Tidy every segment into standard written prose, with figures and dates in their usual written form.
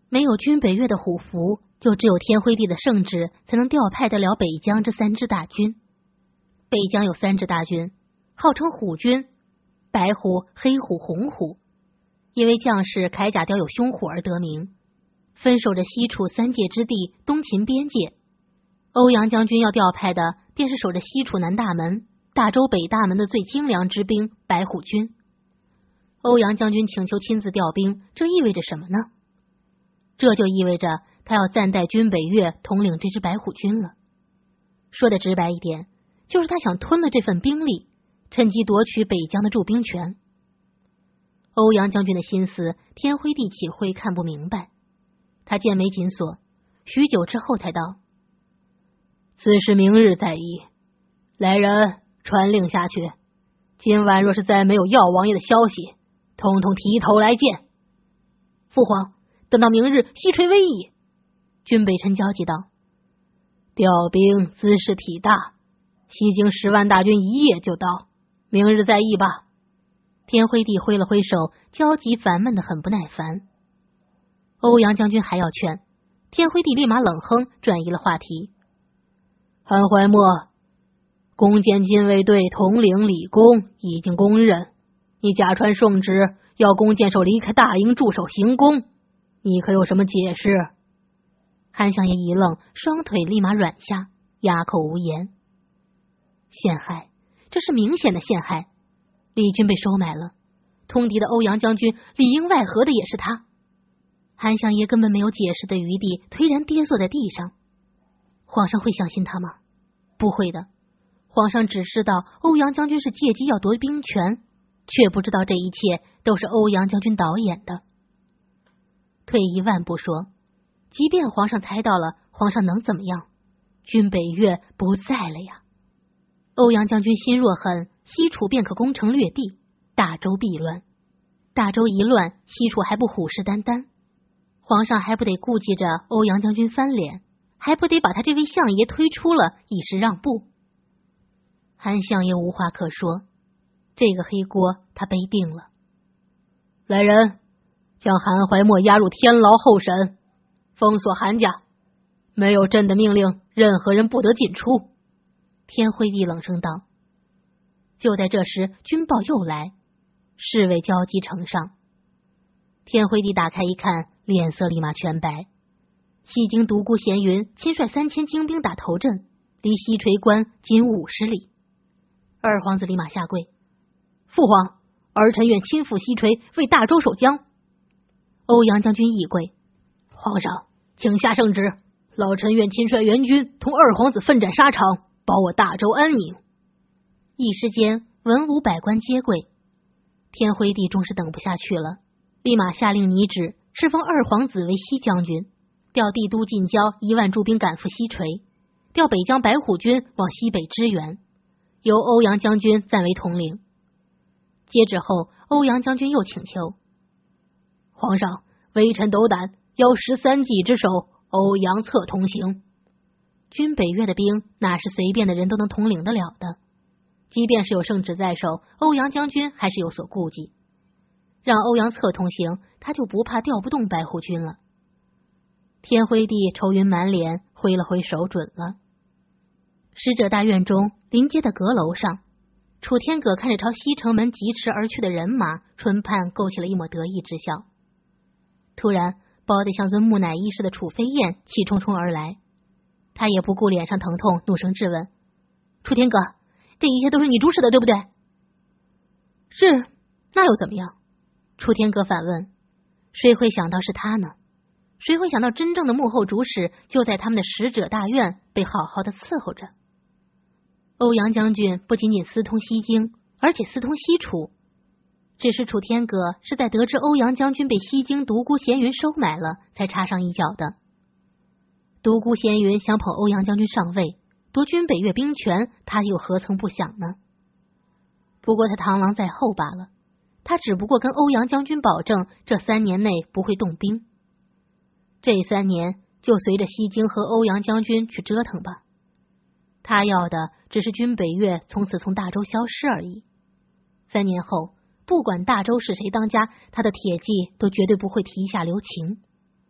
没有军北岳的虎符，就只有天辉帝的圣旨才能调派得了北疆这3支大军。北疆有3支大军，号称虎军，白虎、黑虎、红虎，因为将士铠甲雕有凶虎而得名，分守着西楚3界之地东秦边界。欧阳将军要调派的便是守着西楚南大门、大周北大门的最精良之兵白虎军。欧阳将军请求亲自调兵，这意味着什么呢？这就意味着他要暂代军北岳统领这支白虎军了。说的直白一点，就是他想吞了这份兵力，趁机夺取北疆的驻兵权。欧阳将军的心思，天辉帝岂会看不明白？他剑眉紧锁，许久之后才道：此事明日再议。来人，传令下去，今晚若是再没有耀王爷的消息，统统提头来见。父皇，等到明日西垂威矣。军北臣焦急道：调兵兹事体大，西京10万大军一夜就到，明日再议吧。天辉帝挥了挥手，焦急烦闷的很不耐烦。欧阳将军还要劝，天辉帝立马冷哼，转移了话题。韩怀墨，弓箭禁卫队统领李公已经公认，你假传圣旨要弓箭手离开大营驻守行宫，你可有什么解释？韩相爷一愣，双腿立马软下，哑口无言。陷害，这是明显的陷害。李军被收买了，通敌的欧阳将军里应外合的也是他。韩相爷根本没有解释的余地，颓然跌坐在地上。皇上会相信他吗？不会的。皇上只知道欧阳将军是借机要夺兵权，却不知道这一切都是欧阳将军导演的。退一万步说，即便皇上猜到了，皇上能怎么样？军北岳不在了呀。欧阳将军心若狠，西楚便可攻城略地，大周必乱。大周一乱，西楚还不虎视眈眈？皇上还不得顾忌着欧阳将军翻脸，还不得把他这位相爷推出了，以示让步？韩相爷无话可说，这个黑锅他背定了。来人，将韩怀墨押入天牢候审，封锁韩家，没有朕的命令，任何人不得进出。天辉帝冷声道。就在这时，军报又来，侍卫焦急呈上。天辉帝打开一看，脸色立马全白。西京独孤闲云亲率3000精兵打头阵，离西垂关仅50里。二皇子立马下跪：父皇，儿臣愿亲赴西垂，为大周守疆。欧阳将军亦跪：皇上，请下圣旨，老臣愿亲率援军同二皇子奋战沙场，保我大周安宁。一时间，文武百官皆跪。天辉帝终是等不下去了，立马下令拟旨，敕封二皇子为西将军，调帝都近郊1万驻兵赶赴西垂，调北疆白虎军往西北支援，由欧阳将军暂为统领。接旨后，欧阳将军又请求：皇上，微臣斗胆，邀13骑之首欧阳策同行。军北岳的兵哪是随便的人都能统领得了的？即便是有圣旨在手，欧阳将军还是有所顾忌。让欧阳策同行，他就不怕调不动白虎军了。天辉帝愁云满脸，挥了挥手，准了。使者大院中临街的阁楼上，楚天葛看着朝西城门疾驰而去的人马，唇畔勾起了一抹得意之笑。突然，包得像尊木乃伊似的楚飞燕气冲冲而来，他也不顾脸上疼痛，怒声质问：楚天葛，这一切都是你主使的，对不对？是，那又怎么样？楚天葛反问。谁会想到是他呢？谁会想到真正的幕后主使就在他们的使者大院被好好的伺候着？欧阳将军不仅仅私通西京，而且私通西楚。只是楚天葛是在得知欧阳将军被西京独孤闲云收买了，才插上一脚的。独孤闲云想捧欧阳将军上位，夺军北岳兵权，他又何曾不想呢？不过他螳螂在后罢了，他只不过跟欧阳将军保证，这3年内不会动兵。这3年就随着西京和欧阳将军去折腾吧。他要的只是军北岳从此从大周消失而已。3年后，不管大周是谁当家，他的铁骑都绝对不会提下留情。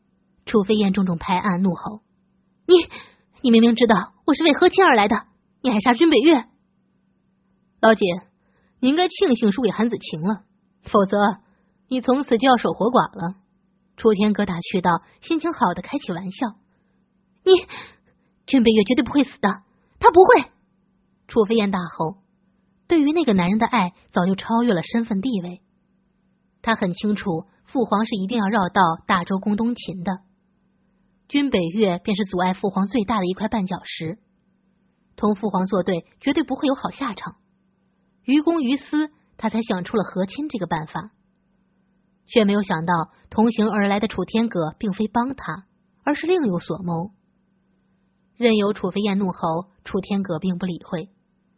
楚飞燕重重拍案，怒吼：“你明明知道我是为和亲而来的，你还杀君北月！”老姐，你应该庆幸输给韩子晴了，否则你从此就要守活寡了。楚天歌打趣道，心情好的开起玩笑：“君北月绝对不会死的，他不会！”楚飞燕大吼，对于那个男人的爱早就超越了身份地位。他很清楚，父皇是一定要绕道大周宫东秦的，君北月便是阻碍父皇最大的一块绊脚石。同父皇作对，绝对不会有好下场。于公于私，他才想出了和亲这个办法，却没有想到同行而来的楚天葛并非帮他，而是另有所谋。任由楚飞燕怒吼，楚天葛并不理会。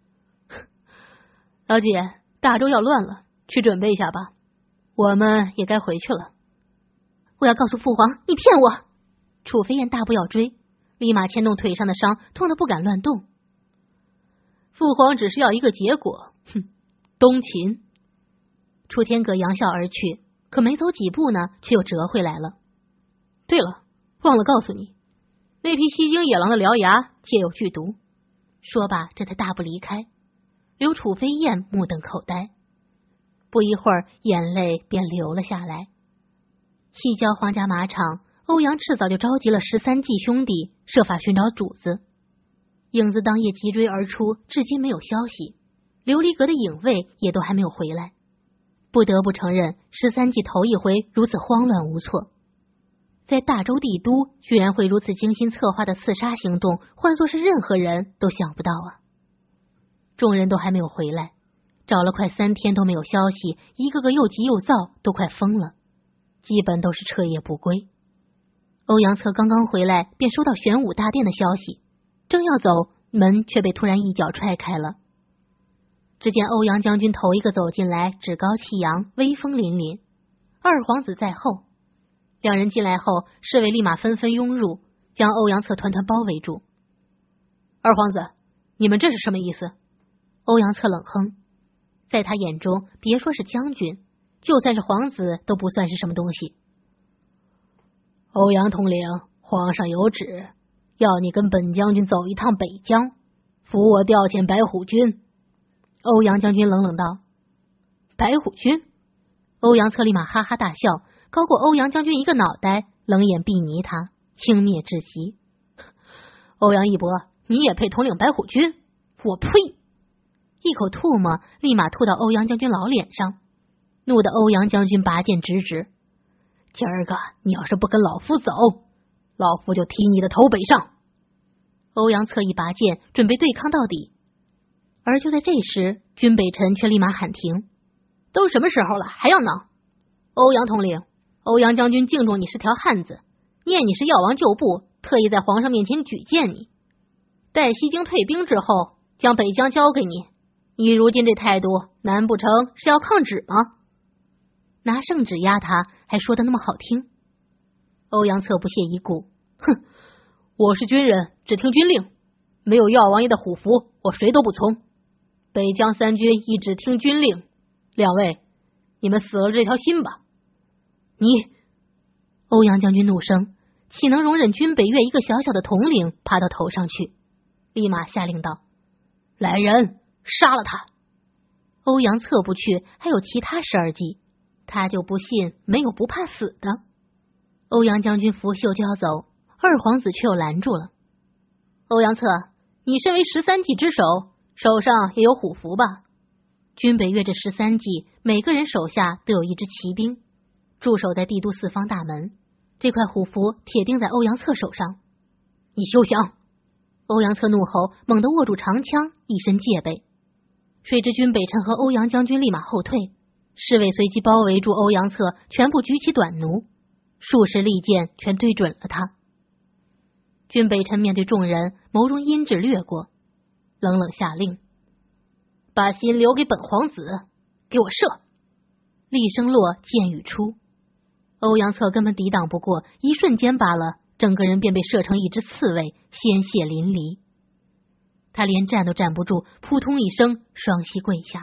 老姐，大周要乱了，去准备一下吧，我们也该回去了。我要告诉父皇，你骗我！楚飞燕大步要追，立马牵动腿上的伤，痛得不敢乱动。父皇只是要一个结果，东秦。楚天葛扬笑而去，可没走几步呢，却又折回来了。对了，忘了告诉你，那匹西京野狼的獠牙皆有剧毒。说罢，这才大步离开，留楚飞燕目瞪口呆。不一会儿，眼泪便流了下来。西郊皇家马场，欧阳赤早就召集了13骑兄弟，设法寻找主子。影子当夜急追而出，至今没有消息，琉璃阁的影卫也都还没有回来。不得不承认，13骑头一回如此慌乱无措。在大周帝都，居然会如此精心策划的刺杀行动，换作是任何人都想不到啊！众人都还没有回来，找了快3天都没有消息，一个个又急又躁，都快疯了，基本都是彻夜不归。欧阳策刚刚回来，便收到玄武大殿的消息，正要走，门却被突然一脚踹开了。只见欧阳将军头一个走进来，趾高气扬，威风凛凛，二皇子在后。两人进来后，侍卫立马纷纷拥入，将欧阳策团团包围住。二皇子，你们这是什么意思？欧阳策冷哼，在他眼中，别说是将军，就算是皇子都不算是什么东西。欧阳统领，皇上有旨，要你跟本将军走一趟北疆，扶我调遣白虎军。欧阳将军冷冷道。白虎军？欧阳策立马哈哈大笑，高过欧阳将军一个脑袋，冷眼睥睨他，轻蔑至极。欧阳一伯，你也配统领白虎军？我呸！一口唾沫立马吐到欧阳将军老脸上，怒得欧阳将军拔剑直指。今儿个你要是不跟老夫走，老夫就踢你的头北上。欧阳策一拔剑，准备对抗到底。而就在这时，军北辰却立马喊停。都什么时候了，还要闹？欧阳统领，欧阳将军敬重你是条汉子，念你是药王旧部，特意在皇上面前举荐你。待西京退兵之后，将北疆交给你。你如今这态度，难不成是要抗旨吗？拿圣旨压他，还说的那么好听。欧阳策不屑一顾，哼，我是军人，只听军令，没有药王爷的虎符，我谁都不从。北疆3军亦只听军令，两位，你们死了这条心吧。你，欧阳将军怒声，岂能容忍军北越一个小小的统领爬到头上去？立马下令道：来人，杀了他！欧阳策不去，还有其他12计，他就不信没有不怕死的。欧阳将军拂袖就要走，二皇子却又拦住了。欧阳策，你身为13骑之首，手上也有虎符吧？军北越这13骑，每个人手下都有一支骑兵，驻守在帝都4方大门。这块虎符铁定在欧阳策手上。你休想！欧阳策怒吼，猛地握住长枪，一身戒备。谁知军北辰和欧阳将军立马后退，侍卫随即包围住欧阳策，全部举起短弩，数十利箭全对准了他。军北辰面对众人，眸中阴鸷掠过，冷冷下令：把心留给本皇子，给我射！厉声落，箭雨出。欧阳策根本抵挡不过，一瞬间罢了，整个人便被射成一只刺猬，鲜血淋漓。他连站都站不住，扑通一声，双膝跪下。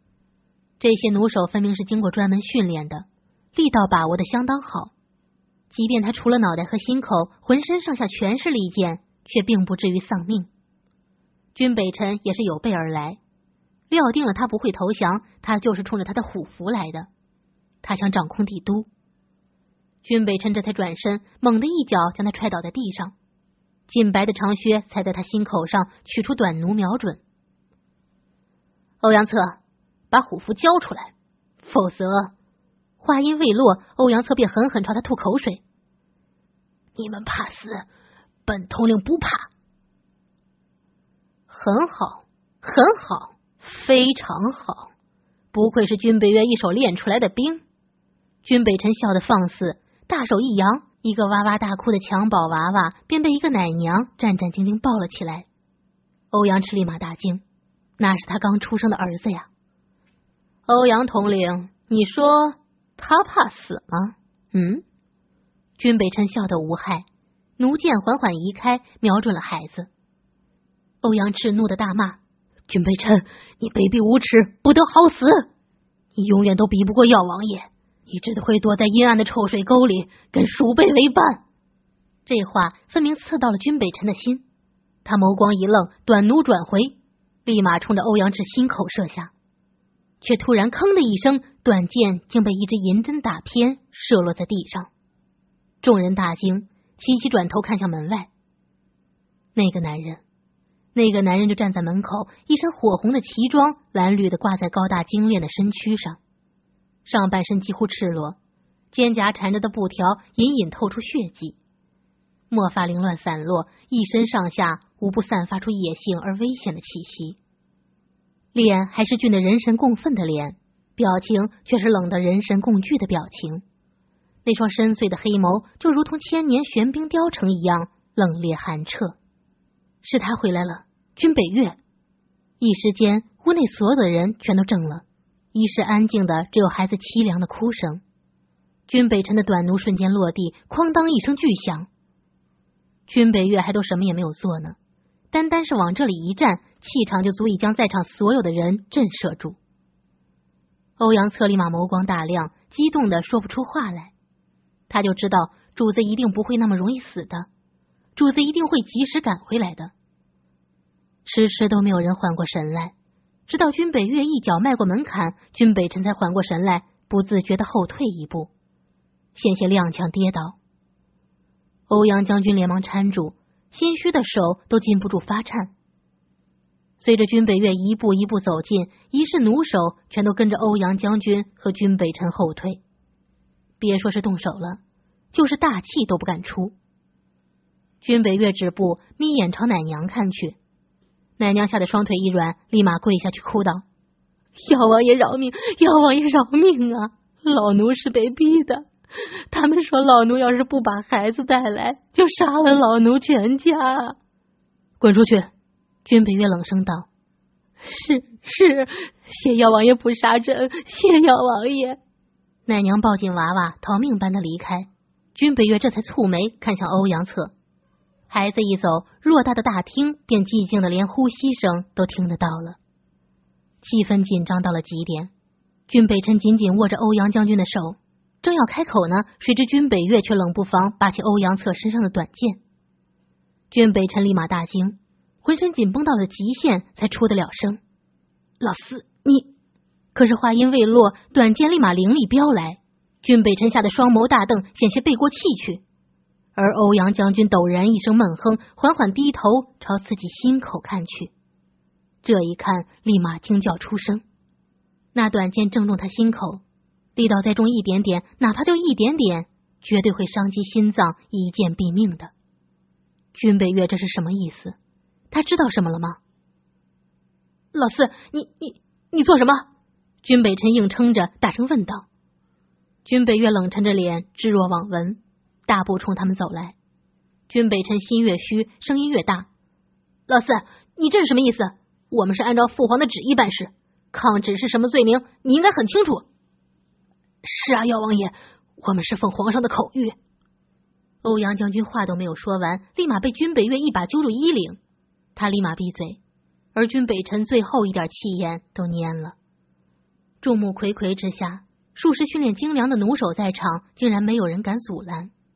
这些弩手分明是经过专门训练的，力道把握的相当好。 即便他除了脑袋和心口，浑身上下全是利剑，却并不至于丧命。军北辰也是有备而来，料定了他不会投降，他就是冲着他的虎符来的。他想掌控帝都。军北辰这才转身，猛地一脚将他踹倒在地上，金白的长靴踩在他心口上，取出短弩瞄准。欧阳策，把虎符交出来，否则……话音未落，欧阳策便狠狠朝他吐口水。你们怕死，本统领不怕。很好，很好，非常好，不愧是军北岳一手练出来的兵。军北辰笑得放肆，大手一扬，一个哇哇大哭的襁褓娃娃便被一个奶娘战战兢兢抱了起来。欧阳赤立马大惊，那是他刚出生的儿子呀。欧阳统领，你说他怕死吗？军北辰笑得无害，弩箭缓缓移开，瞄准了孩子。欧阳赤怒得大骂：军北辰，你卑鄙无耻，不得好死！你永远都比不过药王爷，你只会躲在阴暗的臭水沟里，跟鼠辈为伴。这话分明刺到了军北辰的心，他眸光一愣，短弩转回，立马冲着欧阳赤心口射下，却突然吭的一声，短剑竟被一支银针打偏，射落在地上。众人大惊，齐齐转头看向门外。那个男人就站在门口，一身火红的旗装，蓝绿的挂在高大精炼的身躯上，上半身几乎赤裸，肩胛缠着的布条隐隐透出血迹，墨发凌乱散落，一身上下无不散发出野性而危险的气息。脸还是俊的人神共愤的脸，表情却是冷的人神共惧的表情。那双深邃的黑眸就如同千年玄冰雕成一样冷冽寒彻。是他回来了，军北岳！一时间，屋内所有的人全都怔了，一时安静的只有孩子凄凉的哭声。军北辰的短弩瞬间落地，哐当一声巨响。军北岳还都什么也没有做呢，单单是往这里一站，气场就足以将在场所有的人震慑住。欧阳策立马眸光大亮，激动的说不出话来。他就知道主子一定不会那么容易死的，主子一定会及时赶回来的。迟迟都没有人缓过神来，直到军北岳一脚迈过门槛，军北辰才缓过神来，不自觉的后退一步，险些踉跄跌倒。欧阳将军连忙搀住，心虚的手都禁不住发颤。随着军北岳一步一步走近，一世弩手全都跟着欧阳将军和军北辰后退，别说是动手了，就是大气都不敢出。军北岳止步，眯眼朝奶娘看去，奶娘吓得双腿一软，立马跪下去哭道：药王爷饶命，药王爷饶命啊！老奴是被逼的，他们说老奴要是不把孩子带来，就杀了老奴全家。滚出去！军北岳冷声道：是，谢药王爷不杀朕，谢药王爷。奶娘抱紧娃娃，逃命般的离开。军北岳这才蹙眉看向欧阳策。孩子一走，偌大的大厅便寂静的连呼吸声都听得到了，气氛紧张到了极点。军北辰紧紧握着欧阳将军的手，正要开口呢，谁知军北岳却冷不防拔起欧阳策身上的短剑。军北辰立马大惊，浑身紧绷到了极限，才出得了声：老四，你……可是话音未落，短剑立马凌厉飙来，军北辰吓得双眸大瞪，险些背过气去。而欧阳将军陡然一声闷哼，缓缓低头朝自己心口看去，这一看立马惊叫出声。那短剑正中他心口，力道再重一点点，哪怕就一点点，绝对会伤及心脏，一剑毙命的。军北岳这是什么意思？他知道什么了吗？老四，你做什么？军北辰硬撑着大声问道。军北岳冷沉着脸，置若罔闻，大步冲他们走来。军北辰心越虚，声音越大：老四，你这是什么意思？我们是按照父皇的旨意办事，抗旨是什么罪名，你应该很清楚。是啊，药王爷，我们是奉皇上的口谕。欧阳将军话都没有说完，立马被军北岳一把揪住衣领，他立马闭嘴，而军北辰最后一点气焰都蔫了。众目睽睽之下，数十训练精良的弩手在场，竟然没有人敢阻拦。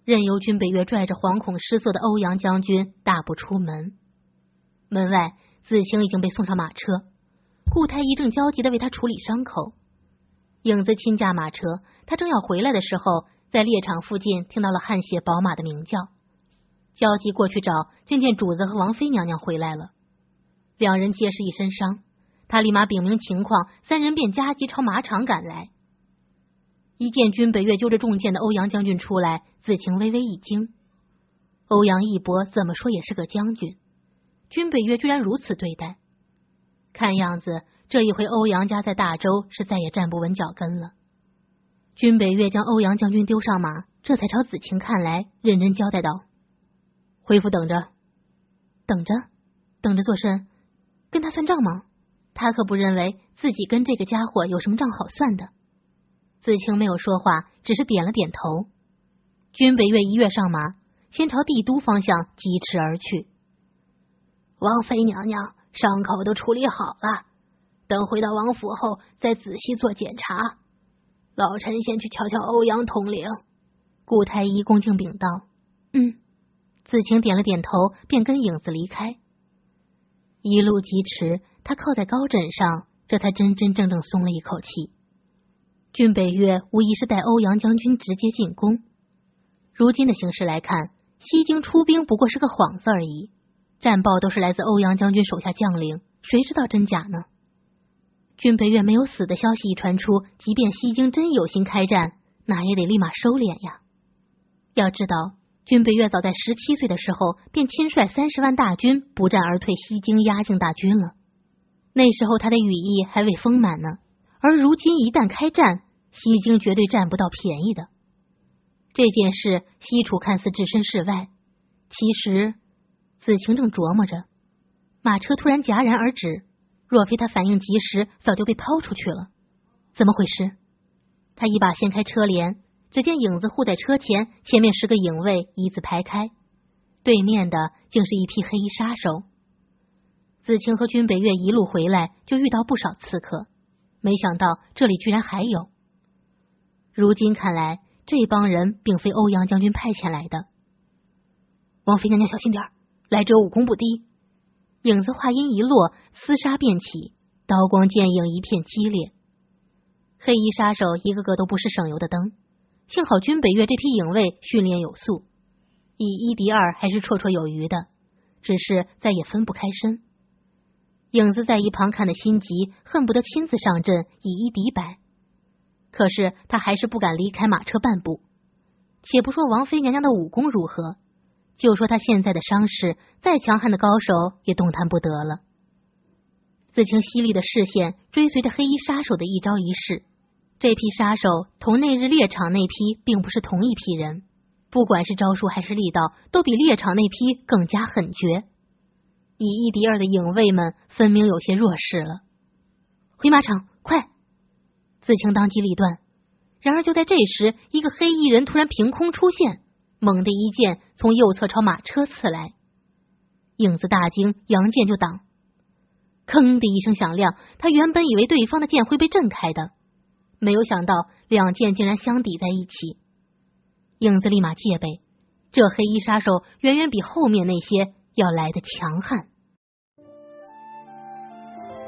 任由军北岳拽着惶恐失色的欧阳将军大步出门。门外，子清已经被送上马车，顾太医正焦急地为他处理伤口。影子亲驾马车，他正要回来的时候，在猎场附近听到了汗血宝马的鸣叫，焦急过去找，竟见主子和王妃娘娘回来了。两人皆是一身伤，他立马禀明情况，三人便加急朝马场赶来。一见军北岳揪着重剑的欧阳将军出来，子清微微一惊。欧阳义伯怎么说也是个将军，军北岳居然如此对待，看样子这一回欧阳家在大周是再也站不稳脚跟了。军北岳将欧阳将军丢上马，这才朝子清看来，认真交代道：回府等着。等着做甚？跟他算账吗？他可不认为自己跟这个家伙有什么账好算的。子清没有说话，只是点了点头。军北岳一跃上马，先朝帝都方向疾驰而去。王妃娘娘，伤口都处理好了，等回到王府后再仔细做检查。老臣先去瞧瞧欧阳统领。顾太医恭敬禀道：子清点了点头，便跟影子离开。一路疾驰，他靠在高枕上，这才真真正正松了一口气。军北岳无疑是带欧阳将军直接进攻。如今的形势来看，西京出兵不过是个幌子而已，战报都是来自欧阳将军手下将领，谁知道真假呢？军北岳没有死的消息一传出，即便西京真有心开战，那也得立马收敛呀。要知道，军北岳早在17岁的时候便亲率30万大军不战而退西京压境大军了，那时候他的羽翼还未丰满呢，而如今一旦开战，西京绝对占不到便宜的。这件事西楚看似置身事外，其实子晴正琢磨着。马车突然戛然而止，若非他反应及时，早就被抛出去了。怎么回事？他一把掀开车帘，只见影子护在车前，前面10个影卫一字排开，对面的竟是一批黑衣杀手。子晴和军北岳一路回来就遇到不少刺客，没想到这里居然还有。如今看来，这帮人并非欧阳将军派遣来的。王妃娘娘小心点，来者武功不低。影子话音一落，厮杀便起，刀光剑影一片激烈。黑衣杀手一个个都不是省油的灯，幸好军北岳这批影卫训练有素，以1敌2还是绰绰有余的，只是再也分不开身。影子在一旁看得心急，恨不得亲自上阵以1敌100，可是他还是不敢离开马车半步。且不说王妃娘娘的武功如何，就说他现在的伤势，再强悍的高手也动弹不得了。子晴犀利的视线追随着黑衣杀手的一招一式，这批杀手同那日猎场那批并不是同一批人，不管是招数还是力道，都比猎场那批更加狠绝。以1敌2的影卫们分明有些弱势了。回马场，快！子晴当机立断。然而就在这时，一个黑衣人突然凭空出现，猛地一剑从右侧朝马车刺来。影子大惊，扬剑就挡。吭的一声响亮，他原本以为对方的剑会被震开的，没有想到两剑竟然相抵在一起。影子立马戒备，这黑衣杀手远远比后面那些要来的强悍。